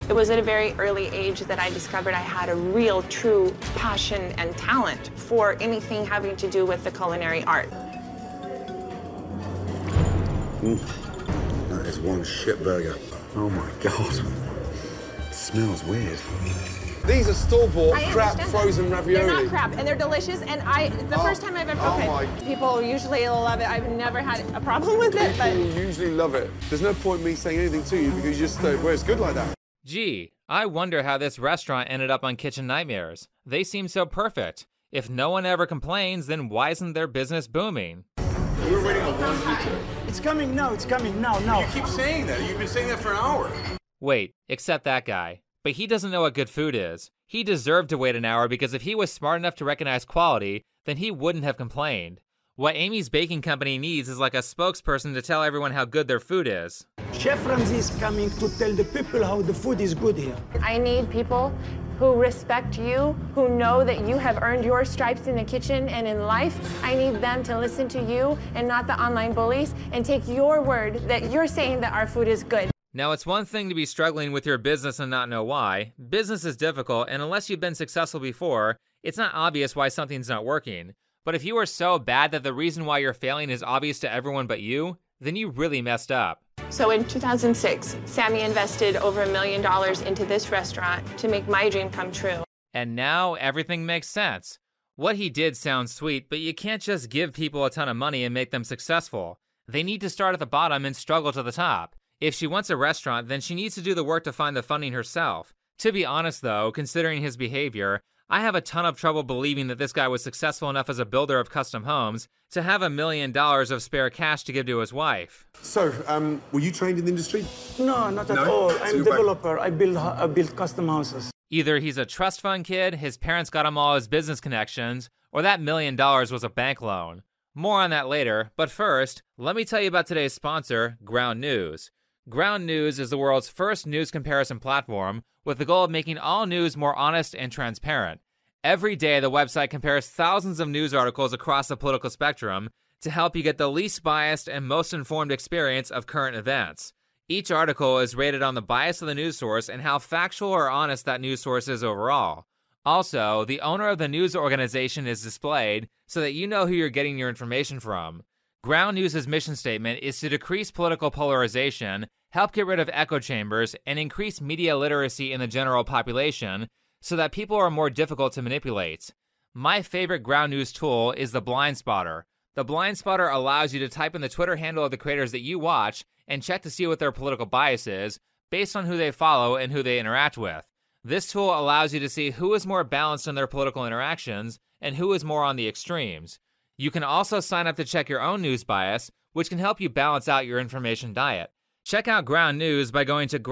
It was at a very early age that I discovered I had a real, true passion and talent for anything having to do with the culinary art. That is one shit burger. Oh my God. It smells weird. These are store-bought crap frozen ravioli. They're not crap, and they're delicious, and the first time I've ever, people usually love it. I've never had a problem with it, but... People usually love it. There's no point in me saying anything to you because you just don't, well, it's good like that. Gee, I wonder how this restaurant ended up on Kitchen Nightmares. They seem so perfect. If no one ever complains, then why isn't their business booming? We're waiting on one pizza. It's coming now, You keep saying that. You've been saying that for an hour. Wait, except that guy. But he doesn't know what good food is. He deserved to wait an hour because if he was smart enough to recognize quality, then he wouldn't have complained. What Amy's Baking Company needs is like a spokesperson to tell everyone how good their food is. Chef Ramsay is coming to tell the people how the food is good here. I need people who respect you, who know that you have earned your stripes in the kitchen and in life. I need them to listen to you and not the online bullies and take your word that you're saying that our food is good. Now, it's one thing to be struggling with your business and not know why. Business is difficult, and unless you've been successful before, it's not obvious why something's not working. But if you are so bad that the reason why you're failing is obvious to everyone but you, then you really messed up. So in 2006, Sammy invested over $1 million into this restaurant to make my dream come true. And now everything makes sense. What he did sounds sweet, but you can't just give people a ton of money and make them successful. They need to start at the bottom and struggle to the top. If she wants a restaurant, then she needs to do the work to find the funding herself. To be honest though, considering his behavior, I have a ton of trouble believing that this guy was successful enough as a builder of custom homes to have $1 million of spare cash to give to his wife. So, were you trained in the industry? No, not at all. I'm a developer. I build custom houses. Either he's a trust fund kid, his parents got him all his business connections, or that $1 million was a bank loan. More on that later, but first, let me tell you about today's sponsor, Ground News. Ground News is the world's first news comparison platform with the goal of making all news more honest and transparent. Every day, the website compares thousands of news articles across the political spectrum to help you get the least biased and most informed experience of current events. Each article is rated on the bias of the news source and how factual or honest that news source is overall. Also, the owner of the news organization is displayed so that you know who you're getting your information from. Ground News' mission statement is to decrease political polarization, help get rid of echo chambers, and increase media literacy in the general population so that people are more difficult to manipulate. My favorite Ground News tool is the Blind Spotter. The Blind Spotter allows you to type in the Twitter handle of the creators that you watch and check to see what their political bias is based on who they follow and who they interact with. This tool allows you to see who is more balanced in their political interactions and who is more on the extremes. You can also sign up to check your own news bias, which can help you balance out your information diet. Check out Ground News by going to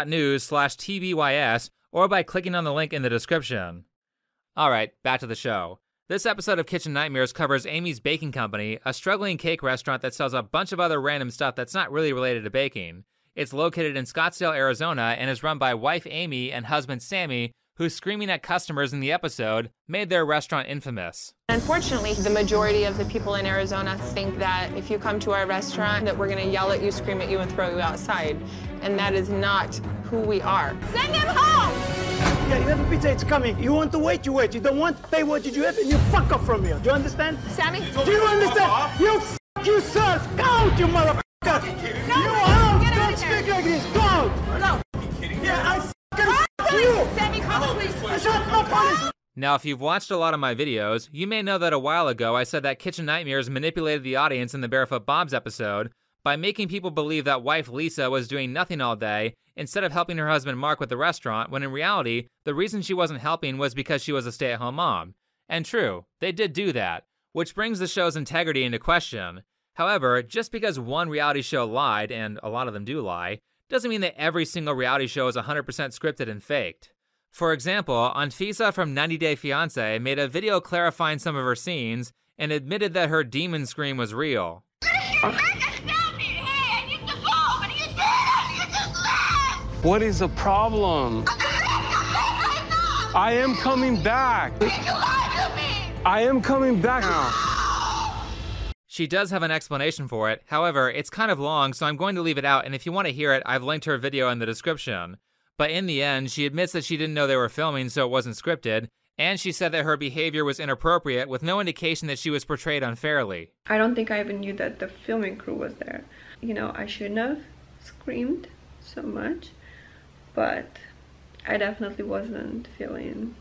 ground.news/TBYS or by clicking on the link in the description. Alright, back to the show. This episode of Kitchen Nightmares covers Amy's Baking Company, a struggling cake restaurant that sells a bunch of other random stuff that's not really related to baking. It's located in Scottsdale, Arizona, and is run by wife Amy and husband Sammy, who screaming at customers in the episode made their restaurant infamous. Unfortunately, the majority of the people in Arizona think that if you come to our restaurant, that we're gonna yell at you, scream at you, and throw you outside. And that is not who we are. Send them home! Yeah, you have a pizza, it's coming. You want to wait, you wait. You don't want, pay what did you have, and you fuck off from here. Do you understand? Sammy? Do you understand? You f yourself! Go out, you motherfucker! No, you out! Don't speak like this! Go out! Go! Yeah, I f***ing you! Sammy, call the police! Shut up, police! Now, if you've watched a lot of my videos, you may know that a while ago I said that Kitchen Nightmares manipulated the audience in the Barefoot Bob's episode by making people believe that wife Lisa was doing nothing all day instead of helping her husband Mark with the restaurant, when in reality, the reason she wasn't helping was because she was a stay-at-home mom. And true, they did do that, which brings the show's integrity into question. However, just because one reality show lied, and a lot of them do lie, doesn't mean that every single reality show is 100% scripted and faked. For example, Anfisa from 90 Day Fiancé made a video clarifying some of her scenes and admitted that her demon scream was real. What is the problem? I am coming back. I am coming back now. She does have an explanation for it. However, it's kind of long, so I'm going to leave it out, and if you want to hear it, I've linked her video in the description. But in the end, she admits that she didn't know they were filming, so it wasn't scripted, and she said that her behavior was inappropriate with no indication that she was portrayed unfairly. I don't think I even knew that the filming crew was there. You know, I shouldn't have screamed so much, but I definitely wasn't feeling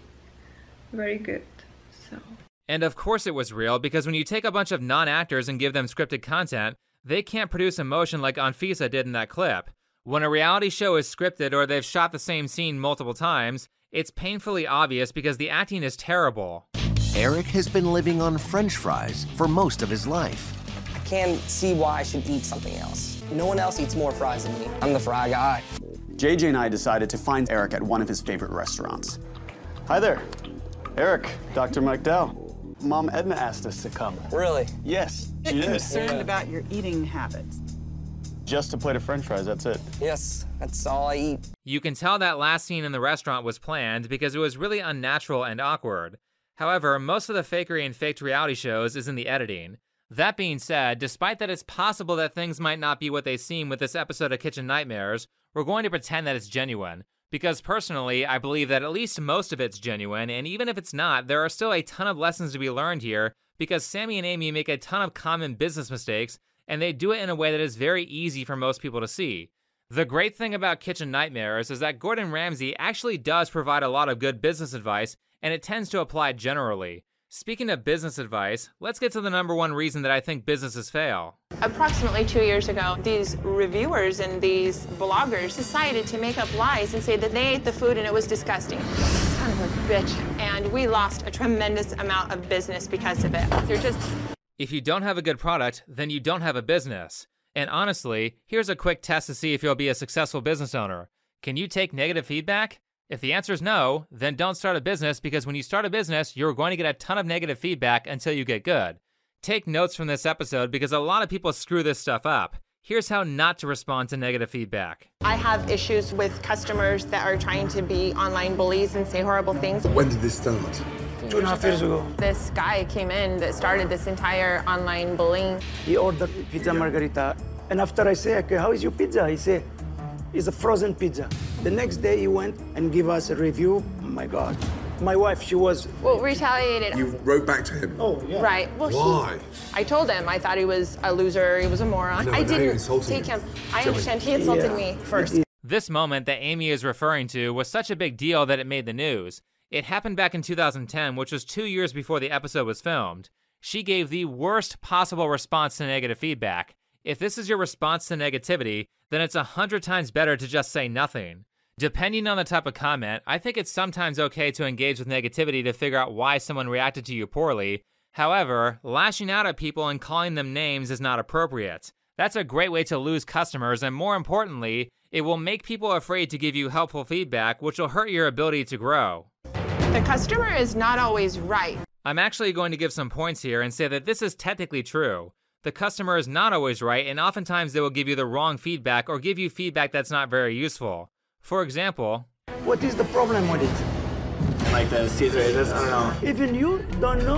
very good, so. And of course it was real, because when you take a bunch of non-actors and give them scripted content, they can't produce emotion like Anfisa did in that clip. When a reality show is scripted or they've shot the same scene multiple times, it's painfully obvious because the acting is terrible. Eric has been living on French fries for most of his life. I can't see why I should eat something else. No one else eats more fries than me. I'm the fry guy. JJ and I decided to find Eric at one of his favorite restaurants. Hi there. Eric, Dr. Mike Dow. Mom Edna asked us to come. Really? Yes, she did. Concerned about your eating habits. Just a plate of French fries, that's it. Yes, that's all I eat. You can tell that last scene in the restaurant was planned because it was really unnatural and awkward. However, most of the fakery and faked reality shows is in the editing. That being said, despite that it's possible that things might not be what they seem with this episode of Kitchen Nightmares, we're going to pretend that it's genuine. Because personally, I believe that at least most of it's genuine, and even if it's not, there are still a ton of lessons to be learned here, because Sammy and Amy make a ton of common business mistakes, and they do it in a way that is very easy for most people to see. The great thing about Kitchen Nightmares is that Gordon Ramsay actually does provide a lot of good business advice, and it tends to apply generally. Speaking of business advice, let's get to the number one reason that I think businesses fail. Approximately 2 years ago, these reviewers and these bloggers decided to make up lies and say that they ate the food and it was disgusting. Son of a bitch. And we lost a tremendous amount of business because of it. They're just... If you don't have a good product, then you don't have a business. And honestly, here's a quick test to see if you'll be a successful business owner. Can you take negative feedback? If the answer is no, then don't start a business, because when you start a business, you're going to get a ton of negative feedback until you get good. Take notes from this episode because a lot of people screw this stuff up. Here's how not to respond to negative feedback. I have issues with customers that are trying to be online bullies and say horrible things. When did this start? 2.5 years ago. This guy came in that started this entire online bullying. He ordered pizza margarita, and after I say, okay, how is your pizza? He said, it's a frozen pizza. The next day he went and gave us a review. Oh my God. My wife, she was... Well, retaliated. You wrote back to him? Oh, yeah. Right. Well, why? I told him I thought he was a loser, he was a moron. I didn't take him. I understand. He insulted me first. This moment that Amy is referring to was such a big deal that it made the news. It happened back in 2010, which was 2 years before the episode was filmed. She gave the worst possible response to negative feedback. If this is your response to negativity, then it's 100 times better to just say nothing. Depending on the type of comment, I think it's sometimes okay to engage with negativity to figure out why someone reacted to you poorly. However, lashing out at people and calling them names is not appropriate. That's a great way to lose customers, and more importantly, it will make people afraid to give you helpful feedback, which will hurt your ability to grow. The customer is not always right. I'm actually going to give some points here and say that this is technically true. The customer is not always right, and oftentimes they will give you the wrong feedback or give you feedback that's not very useful. For example, what is the problem with it? Like the Caesar, I don't know. Even you don't know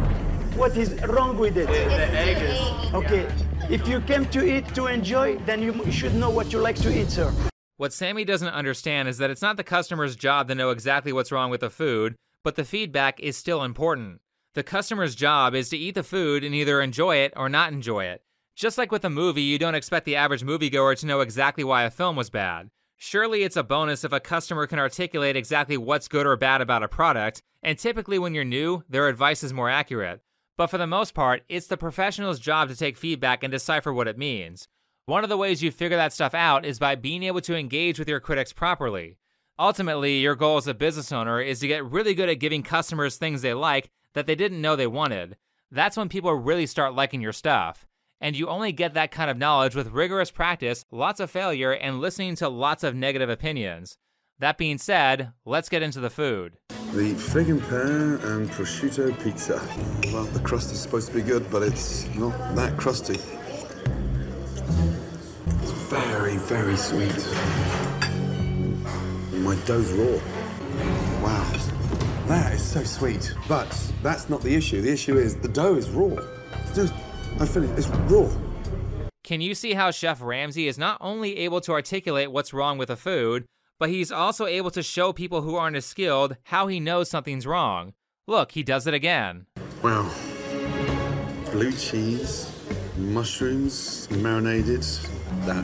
what is wrong with it. The egg is... Okay, yeah. If you came to eat to enjoy, then you should know what you like to eat, sir. What Sammy doesn't understand is that it's not the customer's job to know exactly what's wrong with the food, but the feedback is still important. The customer's job is to eat the food and either enjoy it or not enjoy it. Just like with a movie, you don't expect the average moviegoer to know exactly why a film was bad. Surely it's a bonus if a customer can articulate exactly what's good or bad about a product, and typically when you're new, their advice is more accurate. But for the most part, it's the professional's job to take feedback and decipher what it means. One of the ways you figure that stuff out is by being able to engage with your critics properly. Ultimately, your goal as a business owner is to get really good at giving customers things they like that they didn't know they wanted. That's when people really start liking your stuff. And you only get that kind of knowledge with rigorous practice, lots of failure, and listening to lots of negative opinions. That being said, let's get into the food. The fig and pear and prosciutto pizza. Well, the crust is supposed to be good, but it's not that crusty. It's very, very sweet. My dough's raw. Wow. That is so sweet. But that's not the issue. The issue is the dough is raw. I finished. It's raw. Can you see how Chef Ramsay is not only able to articulate what's wrong with the food, but he's also able to show people who aren't as skilled how he knows something's wrong. Look, he does it again. Wow. Blue cheese, mushrooms, marinated. That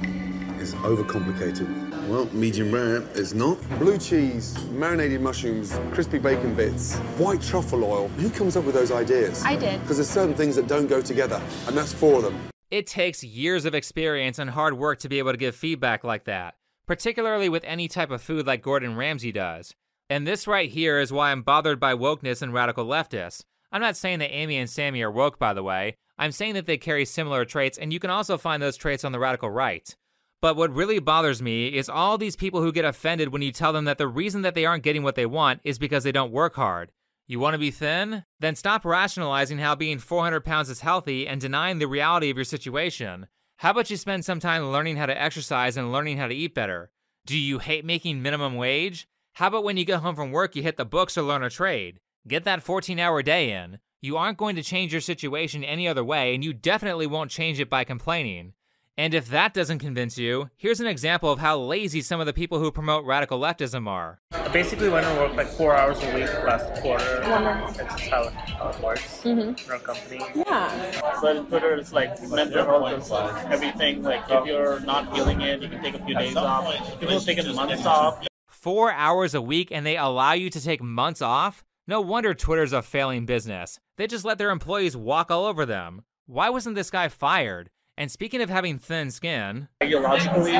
is overcomplicated. Well, medium rare is not. Blue cheese, marinated mushrooms, crispy bacon bits, white truffle oil. Who comes up with those ideas? I did. Because there's certain things that don't go together, and that's 4 of them. It takes years of experience and hard work to be able to give feedback like that, particularly with any type of food like Gordon Ramsay does. And this right here is why I'm bothered by wokeness and radical leftists. I'm not saying that Amy and Sammy are woke, by the way. I'm saying that they carry similar traits, and you can also find those traits on the radical right. But what really bothers me is all these people who get offended when you tell them that the reason that they aren't getting what they want is because they don't work hard. You want to be thin? Then stop rationalizing how being 400 pounds is healthy and denying the reality of your situation. How about you spend some time learning how to exercise and learning how to eat better? Do you hate making minimum wage? How about when you get home from work, you hit the books or learn a trade? Get that 14-hour day in. You aren't going to change your situation any other way, and you definitely won't change it by complaining. And if that doesn't convince you, here's an example of how lazy some of the people who promote radical leftism are. I basically went to work like 4 hours a week last quarter. That's just how it works in our company. Yeah. But Twitter is like mental health is everything. Like if you're not feeling it, you can take a few days off. People taking months off. 4 hours a week and they allow you to take months off? No wonder Twitter's a failing business. They just let their employees walk all over them. Why wasn't this guy fired? And speaking of having thin skin, ideologically,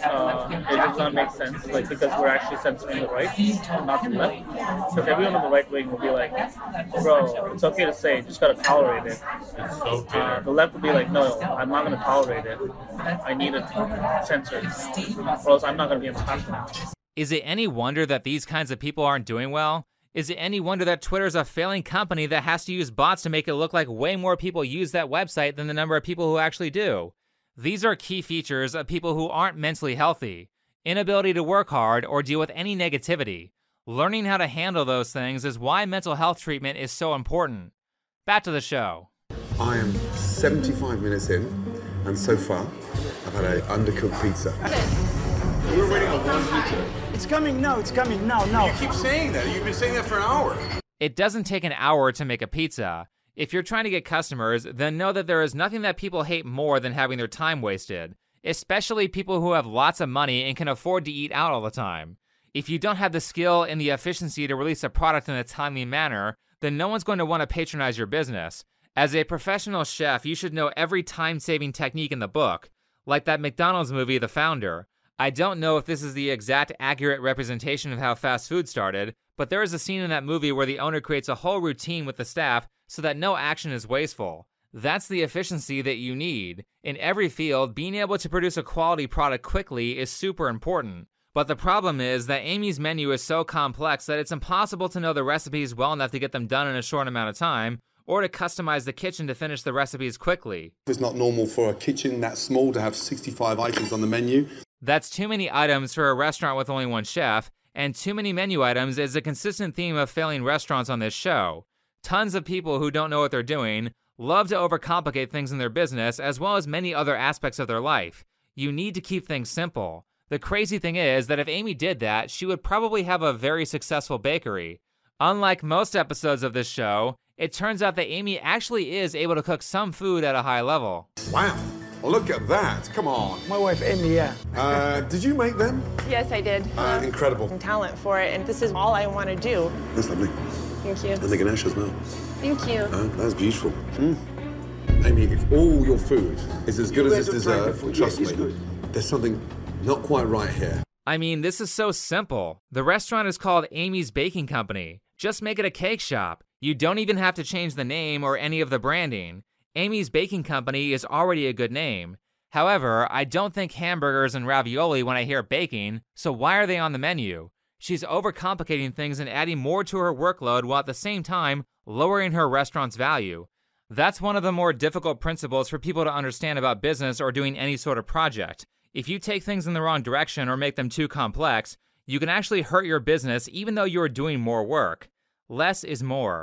it does not make sense, like, because we're actually censoring the right, not the left. Because everyone on the right wing will be like, bro, it's okay to say, you just gotta tolerate it. The left will be like, no, I'm not gonna tolerate it. I need it censored, or else I'm not gonna be empowered. Is it any wonder that these kinds of people aren't doing well? Is it any wonder that Twitter's a failing company that has to use bots to make it look like way more people use that website than the number of people who actually do? These are key features of people who aren't mentally healthy. Inability to work hard or deal with any negativity. Learning how to handle those things is why mental health treatment is so important. Back to the show. I am 75 minutes in, and so far, I've had an undercooked pizza. We're waiting on one pizza. It's coming now, You keep saying that. You've been saying that for an hour. It doesn't take an hour to make a pizza. If you're trying to get customers, then know that there is nothing that people hate more than having their time wasted, especially people who have lots of money and can afford to eat out all the time. If you don't have the skill and the efficiency to release a product in a timely manner, then no one's going to want to patronize your business. As a professional chef, you should know every time-saving technique in the book, like that McDonald's movie, The Founder. I don't know if this is the exact accurate representation of how fast food started, but there is a scene in that movie where the owner creates a whole routine with the staff so that no action is wasteful. That's the efficiency that you need. In every field, being able to produce a quality product quickly is super important. But the problem is that Amy's menu is so complex that it's impossible to know the recipes well enough to get them done in a short amount of time, or to customize the kitchen to finish the recipes quickly. It's not normal for a kitchen that small to have 65 items on the menu. That's too many items for a restaurant with only one chef, and too many menu items is a consistent theme of failing restaurants on this show. Tons of people who don't know what they're doing love to overcomplicate things in their business as well as many other aspects of their life. You need to keep things simple. The crazy thing is that if Amy did that, she would probably have a very successful bakery. Unlike most episodes of this show, it turns out that Amy actually is able to cook some food at a high level. Wow. Well, look at that. Come on. My wife, Amy, yeah. Did you make them? Yes, I did. Incredible. Talent for it, and this is all I want to do. That's lovely. Thank you. And the Ganesh as well. Thank you. That's beautiful. Amy, if all your food is as good as this dessert, trust me, there's something not quite right here. I mean, this is so simple. The restaurant is called Amy's Baking Company. Just make it a cake shop. You don't even have to change the name or any of the branding. Amy's Baking Company is already a good name. However, I don't think hamburgers and ravioli when I hear baking, so why are they on the menu? She's overcomplicating things and adding more to her workload while at the same time lowering her restaurant's value. That's one of the more difficult principles for people to understand about business or doing any sort of project. If you take things in the wrong direction or make them too complex, you can actually hurt your business even though you are doing more work. Less is more.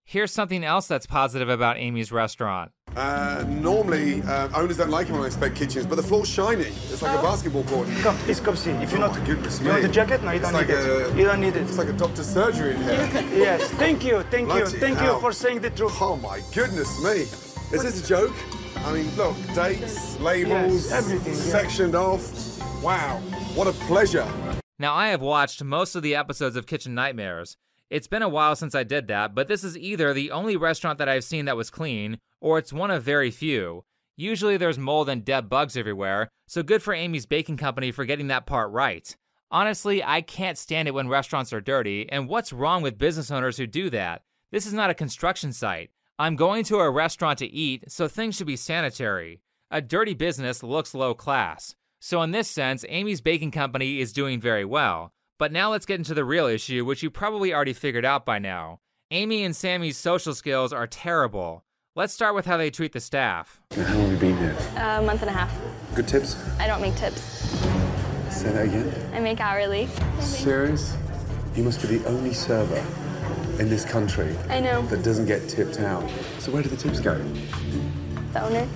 Here's something else that's positive about Amy's restaurant. Normally, owners don't like it when I inspect kitchens, but the floor's shiny. It's like a basketball court. Come, please come see. If you Oh my goodness you want me. the jacket? No, you don't need it. You don't need it. It's like a doctor's surgery in here. Yes, thank you, thank you, Bloody thank hell. you for saying the truth. Oh my goodness me. Is this a joke? I mean, look, dates, labels, Yes, everything, yeah. sectioned off. Wow, what a pleasure. Now, I have watched most of the episodes of Kitchen Nightmares. It's been a while since I did that, but this is either the only restaurant that I've seen that was clean, or it's one of very few. Usually there's mold and dead bugs everywhere, so good for Amy's Baking Company for getting that part right. Honestly, I can't stand it when restaurants are dirty, and what's wrong with business owners who do that? This is not a construction site. I'm going to a restaurant to eat, so things should be sanitary. A dirty business looks low class. So in this sense, Amy's Baking Company is doing very well. But now let's get into the real issue, which you probably already figured out by now. Amy and Sammy's social skills are terrible. Let's start with how they treat the staff. How long have you been here? A month and a half. Good tips? I don't make tips. Say that again. I make hourly. Serious? You must be the only server in this country I know. that doesn't get tipped out. So where do the tips go? The owner.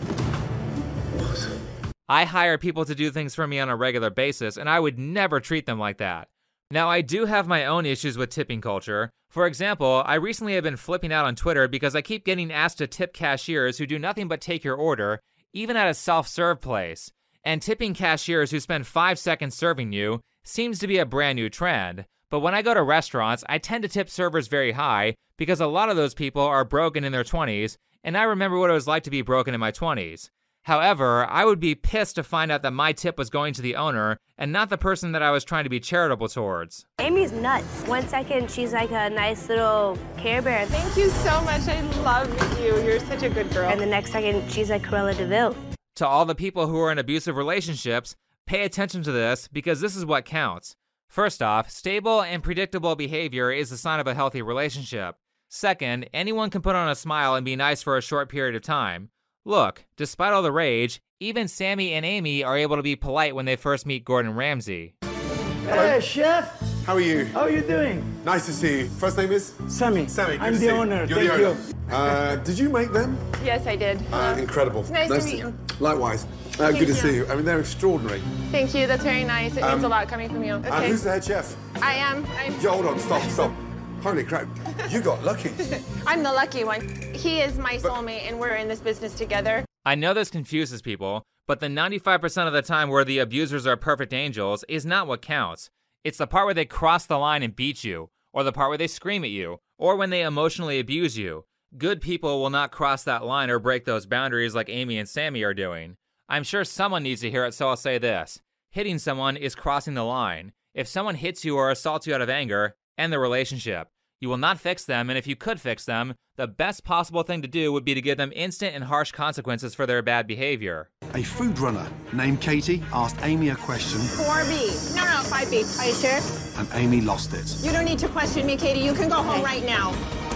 I hire people to do things for me on a regular basis, and I would never treat them like that. Now, I do have my own issues with tipping culture. For example, I recently have been flipping out on Twitter because I keep getting asked to tip cashiers who do nothing but take your order, even at a self-serve place. And tipping cashiers who spend 5 seconds serving you seems to be a brand new trend. But when I go to restaurants, I tend to tip servers very high because a lot of those people are broken in their 20s, and I remember what it was like to be broken in my 20s. However, I would be pissed to find out that my tip was going to the owner and not the person that I was trying to be charitable towards. Amy's nuts. 1 second, she's like a nice little Care Bear. Thank you so much. I love you. You're such a good girl. And the next second, she's like Cruella de Vil. To all the people who are in abusive relationships, pay attention to this because this is what counts. First off, stable and predictable behavior is a sign of a healthy relationship. Second, anyone can put on a smile and be nice for a short period of time. Look, despite all the rage, even Sammy and Amy are able to be polite when they first meet Gordon Ramsay. Hey, chef. How are you? How are you doing? Nice to see you. First name is? Sammy. Sammy, good I'm to the see you. owner. You're Thank the owner. Did you make them? Yes, I did. Incredible. It's nice to meet you. Likewise. Thank Good to you. see you. I mean, they're extraordinary. Thank you. That's very nice. It means a lot coming from you. And Okay. who's the head chef? I am. Yeah, hold on, stop. Holy crap, you got lucky. I'm the lucky one. He is my soulmate, and we're in this business together. I know this confuses people, but the 95% of the time where the abusers are perfect angels is not what counts. It's the part where they cross the line and beat you, or the part where they scream at you, or when they emotionally abuse you. Good people will not cross that line or break those boundaries like Amy and Sammy are doing. I'm sure someone needs to hear it, so I'll say this. Hitting someone is crossing the line. If someone hits you or assaults you out of anger, end the relationship. You will not fix them, and if you could fix them, the best possible thing to do would be to give them instant and harsh consequences for their bad behavior. A food runner named Katie asked Amy a question 4B. No, 5B. Are you sure? and Amy lost it. You don't need to question me, Katie. You can go home right now.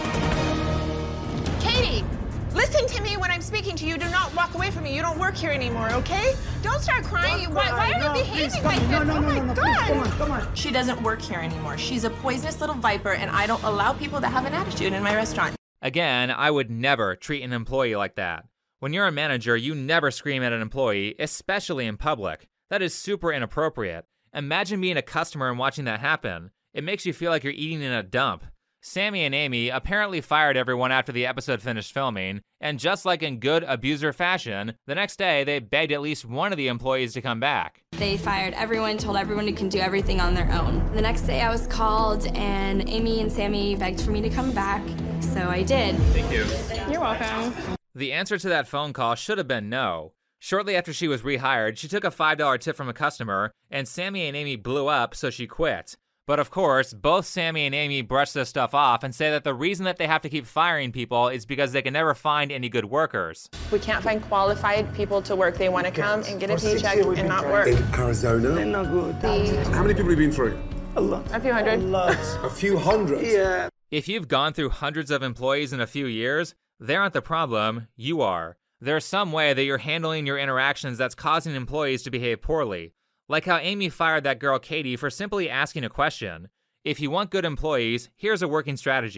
Katie, listen to me when I'm speaking to you. Do not walk away from me. You don't work here anymore, okay? Don't start crying. Why are you behaving like this? Oh my God. Come on. She doesn't work here anymore. She's a poisonous little viper, and I don't allow people to have an attitude in my restaurant. Again, I would never treat an employee like that. When you're a manager, you never scream at an employee, especially in public. That is super inappropriate. Imagine being a customer and watching that happen. It makes you feel like you're eating in a dump. Sammy and Amy apparently fired everyone after the episode finished filming, and just like in good abuser fashion, the next day they begged at least one of the employees to come back. They fired everyone, told everyone who can do everything on their own. The next day I was called and Amy and Sammy begged for me to come back, so I did. Thank you. You're welcome. The answer to that phone call should have been no. Shortly after she was rehired, she took a $5 tip from a customer, and Sammy and Amy blew up, so she quit. But of course, both Sammy and Amy brush this stuff off and say that the reason that they have to keep firing people is because they can never find any good workers. We can't find qualified people to work. They want to come and get a paycheck and not work. In Arizona? They're not good. How many people have you been through? A lot. A few hundred. A few hundred? Yeah. If you've gone through hundreds of employees in a few years, they aren't the problem, you are. There's some way that you're handling your interactions that's causing employees to behave poorly. Like how Amy fired that girl Katie for simply asking a question. If you want good employees, here's a working strategy.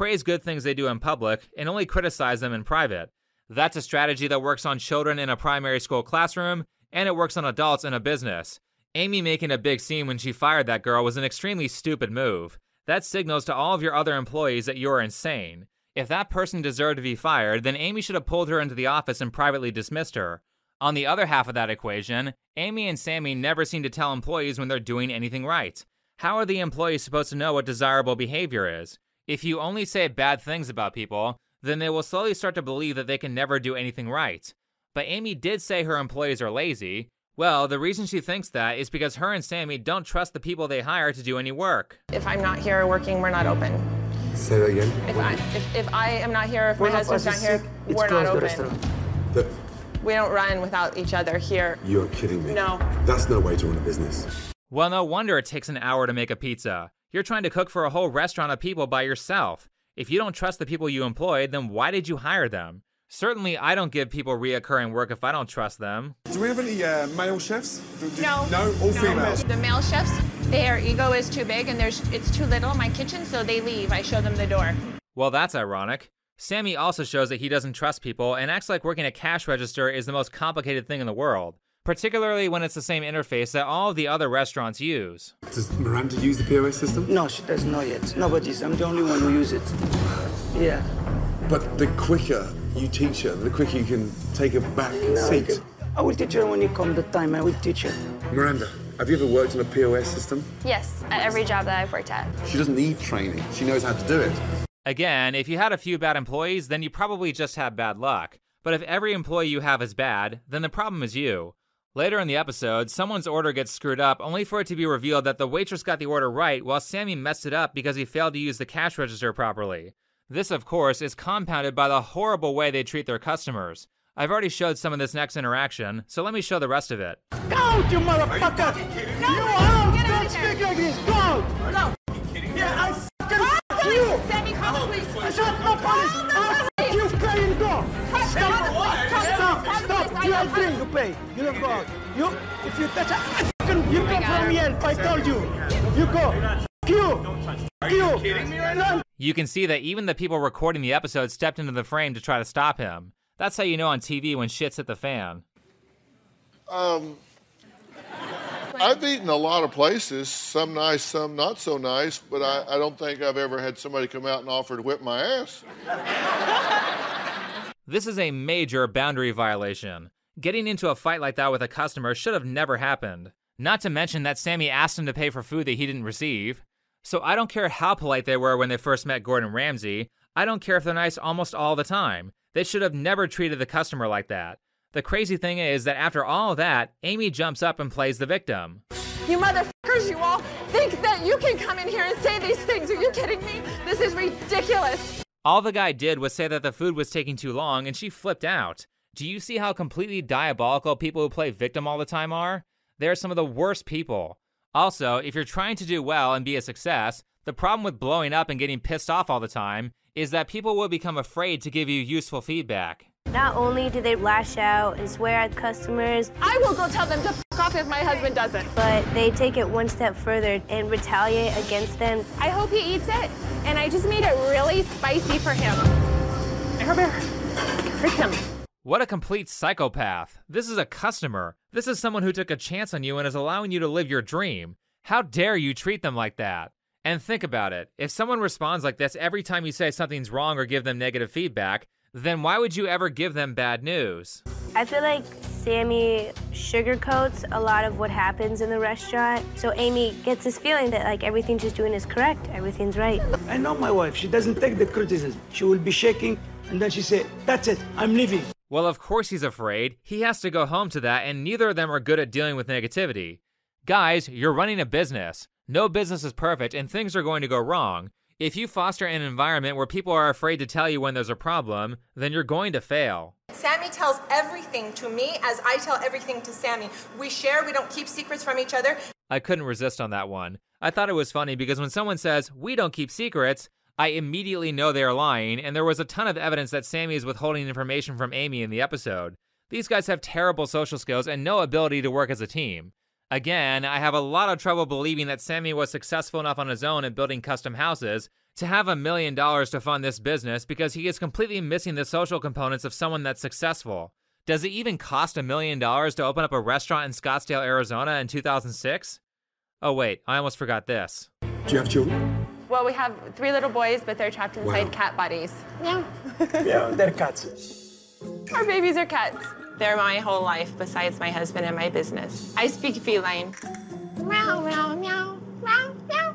praise good things they do in public and only criticize them in private. That's a strategy that works on children in a primary school classroom, and it works on adults in a business. Amy making a big scene when she fired that girl was an extremely stupid move. That signals to all of your other employees that you're insane. If that person deserved to be fired, then Amy should have pulled her into the office and privately dismissed her. On the other half of that equation, Amy and Sammy never seem to tell employees when they're doing anything right. How are the employees supposed to know what desirable behavior is? If you only say bad things about people, then they will slowly start to believe that they can never do anything right. But Amy did say her employees are lazy. Well, the reason she thinks that is because her and Sammy don't trust the people they hire to do any work. If I'm not here working, we're not open. Say that again. If I am not here, if my husband's not here, we're not open. We don't run without each other here. You're kidding me. No. That's no way to run a business. Well, no wonder it takes an hour to make a pizza. You're trying to cook for a whole restaurant of people by yourself. If you don't trust the people you employed, then why did you hire them? Certainly, I don't give people reoccurring work if I don't trust them. Do we have any male chefs? No. No? All females? The male chefs, their ego is too big and it's too little in my kitchen, so they leave. I show them the door. Well, that's ironic. Sammy also shows that he doesn't trust people and acts like working a cash register is the most complicated thing in the world, particularly when it's the same interface that all of the other restaurants use. Does Miranda use the POS system? No, she does not yet. Nobody's. I'm the only one who uses it. Yeah. But the quicker you teach her, the quicker you can take her back seat. I will teach her when it comes the time. I will teach her. Miranda, have you ever worked on a POS system? Yes, at every job that I've worked at. She doesn't need training. She knows how to do it. Again, if you had a few bad employees, then you probably just have bad luck. But if every employee you have is bad, then the problem is you. Later in the episode, someone's order gets screwed up only for it to be revealed that the waitress got the order right while Sammy messed it up because he failed to use the cash register properly. This, of course, is compounded by the horrible way they treat their customers. I've already showed some of this next interaction, so let me show the rest of it. Go out, you motherfucker! You out! Don't speak like this! Go out! No! Yeah, I fucking you! Sammy, call the police! Shut up, police! You pay and go! Stop! You are free, you pay. You don't go out. You, if you touch a you go from here, I told you. You go. You can see that even the people recording the episode stepped into the frame to try to stop him. That's how you know on TV when shit's hit the fan. I've eaten a lot of places, some nice, some not so nice, but I don't think I've ever had somebody come out and offer to whip my ass. This is a major boundary violation. Getting into a fight like that with a customer should have never happened. Not to mention that Sammy asked him to pay for food that he didn't receive. So I don't care how polite they were when they first met Gordon Ramsay. I don't care if they're nice almost all the time. They should have never treated the customer like that. The crazy thing is that after all of that, Amy jumps up and plays the victim. You motherfuckers, you all think that you can come in here and say these things. Are you kidding me? This is ridiculous. All the guy did was say that the food was taking too long and she flipped out. Do you see how completely diabolical people who play victim all the time are? They're some of the worst people. Also, if you're trying to do well and be a success, the problem with blowing up and getting pissed off all the time is that people will become afraid to give you useful feedback. Not only do they lash out and swear at customers, I will go tell them to f off if my husband doesn't. But they take it one step further and retaliate against them. I hope he eats it, and I just made it really spicy for him. I hope it hurts him. What a complete psychopath. This is a customer. This is someone who took a chance on you and is allowing you to live your dream. How dare you treat them like that? And think about it. If someone responds like this every time you say something's wrong or give them negative feedback, then why would you ever give them bad news? I feel like Sammy sugarcoats a lot of what happens in the restaurant. So Amy gets this feeling that like everything she's doing is correct, everything's right. I know my wife, she doesn't take the criticism. She will be shaking and then she say, that's it, I'm leaving. Well, of course he's afraid. He has to go home to that, and neither of them are good at dealing with negativity. Guys, you're running a business. No business is perfect, and things are going to go wrong. If you foster an environment where people are afraid to tell you when there's a problem, then you're going to fail. Sammy tells everything to me as I tell everything to Sammy. We share, we don't keep secrets from each other. I couldn't resist on that one. I thought it was funny because when someone says, "We don't keep secrets," I immediately know they are lying, and there was a ton of evidence that Sammy is withholding information from Amy in the episode. These guys have terrible social skills and no ability to work as a team. Again, I have a lot of trouble believing that Sammy was successful enough on his own in building custom houses to have $1 million to fund this business because he is completely missing the social components of someone that's successful. Does it even cost $1 million to open up a restaurant in Scottsdale, Arizona in 2006? Oh wait, I almost forgot this. Do you have children? Well, we have 3 little boys, but they're trapped inside cat bodies. Meow. Yeah, they're cats. Our babies are cats. They're my whole life besides my husband and my business. I speak feline. Meow, meow, meow, meow, meow.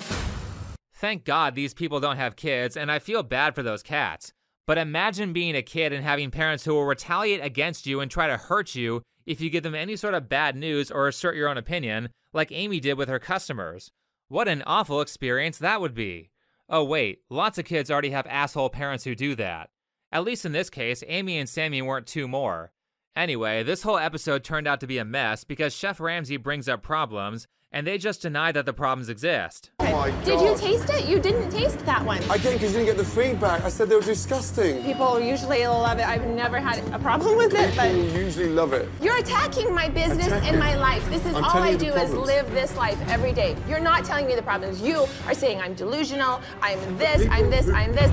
Thank God these people don't have kids, and I feel bad for those cats. But imagine being a kid and having parents who will retaliate against you and try to hurt you if you give them any sort of bad news or assert your own opinion, like Amy did with her customers. What an awful experience that would be. Oh wait, lots of kids already have asshole parents who do that. At least in this case, Amy and Sammy weren't 2 more. Anyway, this whole episode turned out to be a mess because Chef Ramsay brings up problems, and they just deny that the problems exist. Oh my God. Did you taste it? You didn't taste that one. I didn't because you didn't get the feedback. I said they were disgusting. People usually love it. I've never had a problem with it, but... People usually love it. You're attacking my business and my life. This is all I do is live this life every day. You're not telling me the problems. You are saying I'm delusional, I'm this, I'm this, I'm this.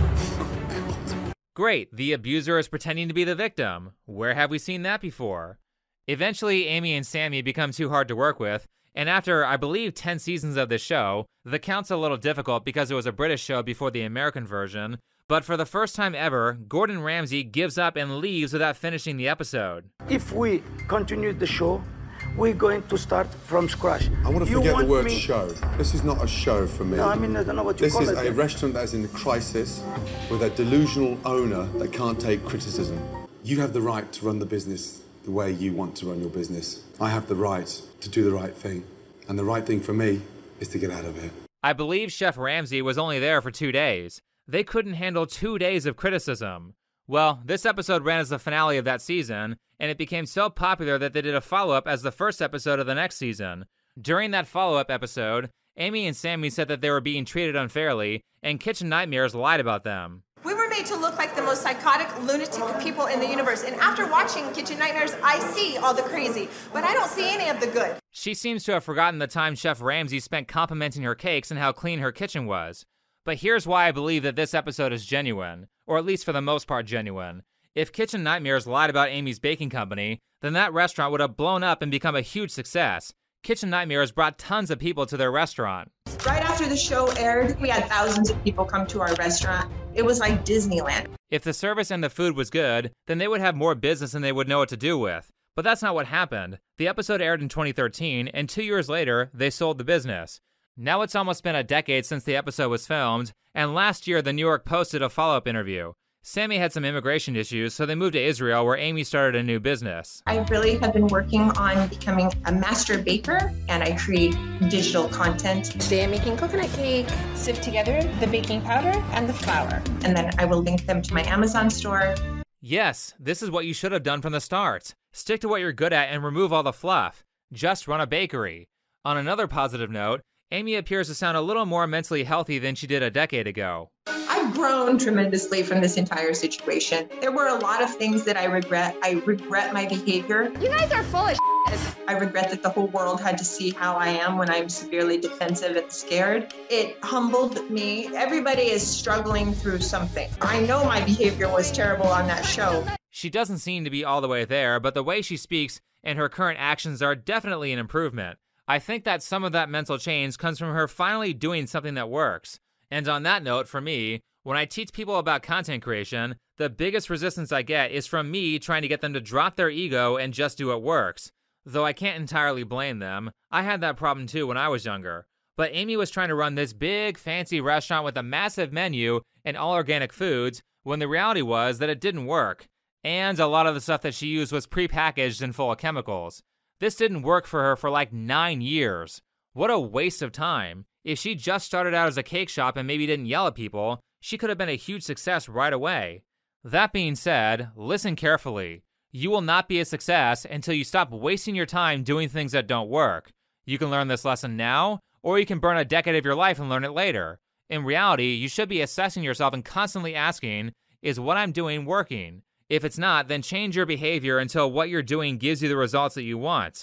Great, the abuser is pretending to be the victim. Where have we seen that before? Eventually, Amy and Sammy become too hard to work with, and after, I believe, 10 seasons of this show, the count's a little difficult because it was a British show before the American version, but for the first time ever, Gordon Ramsay gives up and leaves without finishing the episode. If we continue the show, we're going to start from scratch. I want to forget the word show. This is not a show for me. No, I mean, I don't know what you call it. This is a restaurant that is in crisis with a delusional owner that can't take criticism. You have the right to run the business the way you want to run your business. I have the right to do the right thing. And the right thing for me is to get out of here. I believe Chef Ramsay was only there for 2 days. They couldn't handle 2 days of criticism. Well, this episode ran as the finale of that season, and it became so popular that they did a follow-up as the first episode of the next season. During that follow-up episode, Amy and Sammy said that they were being treated unfairly, and Kitchen Nightmares lied about them. We were made to look like the most psychotic, lunatic people in the universe. And after watching Kitchen Nightmares, I see all the crazy, but I don't see any of the good. She seems to have forgotten the time Chef Ramsay spent complimenting her cakes and how clean her kitchen was. But here's why I believe that this episode is genuine, or at least for the most part genuine. If Kitchen Nightmares lied about Amy's baking company, then that restaurant would have blown up and become a huge success. Kitchen Nightmares brought tons of people to their restaurant. Right after the show aired, we had thousands of people come to our restaurant. It was like Disneyland. If the service and the food was good, then they would have more business and they would know what to do with. But that's not what happened. The episode aired in 2013, and 2 years later, they sold the business. Now it's almost been a decade since the episode was filmed, and last year the New York Post did a follow-up interview. Sammy had some immigration issues, so they moved to Israel where Amy started a new business. I really have been working on becoming a master baker, and I create digital content. Today I'm making coconut cake. Sift together the baking powder and the flour, and then I will link them to my Amazon store. Yes, this is what you should have done from the start. Stick to what you're good at and remove all the fluff. Just run a bakery. On another positive note, Amy appears to sound a little more mentally healthy than she did a decade ago. I've grown tremendously from this entire situation. There were a lot of things that I regret. I regret my behavior. You guys are full of shit. I regret that the whole world had to see how I am when I'm severely defensive and scared. It humbled me. Everybody is struggling through something. I know my behavior was terrible on that show. She doesn't seem to be all the way there, but the way she speaks and her current actions are definitely an improvement. I think that some of that mental change comes from her finally doing something that works. And on that note, for me, when I teach people about content creation, the biggest resistance I get is from me trying to get them to drop their ego and just do what works. Though I can't entirely blame them. I had that problem too when I was younger. But Amy was trying to run this big, fancy restaurant with a massive menu and all organic foods, when the reality was that it didn't work. And a lot of the stuff that she used was prepackaged and full of chemicals. This didn't work for her for like 9 years. What a waste of time. If she just started out as a cake shop and maybe didn't yell at people, she could have been a huge success right away. That being said, listen carefully. You will not be a success until you stop wasting your time doing things that don't work. You can learn this lesson now, or you can burn a decade of your life and learn it later. In reality, you should be assessing yourself and constantly asking, is what I'm doing working? If it's not, then change your behavior until what you're doing gives you the results that you want.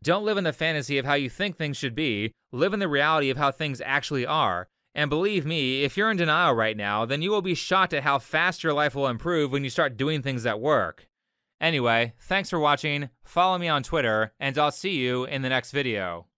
Don't live in the fantasy of how you think things should be, live in the reality of how things actually are. And believe me, if you're in denial right now, then you will be shocked at how fast your life will improve when you start doing things that work. Anyway, thanks for watching, follow me on Twitter, and I'll see you in the next video.